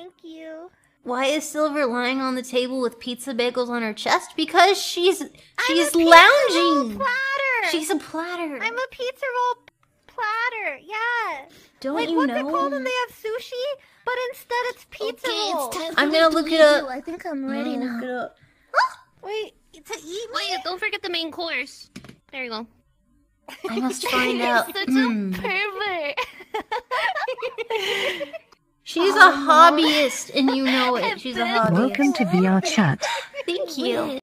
Thank you. Why is Silver lying on the table with pizza bagels on her chest? Because she's I'm lounging. A platter. She's a platter. I'm a pizza roll platter. Yeah. Don't you what's know? it called when they have sushi? But instead it's pizza rolls. I'm gonna look it up. I think I'm ready now. Wait, to eat? Wait, don't forget the main course. There you go. I must find out. Such a pervert. She's a hobbyist, and you know it. She's a hobbyist. Welcome to VR chat. Thank you.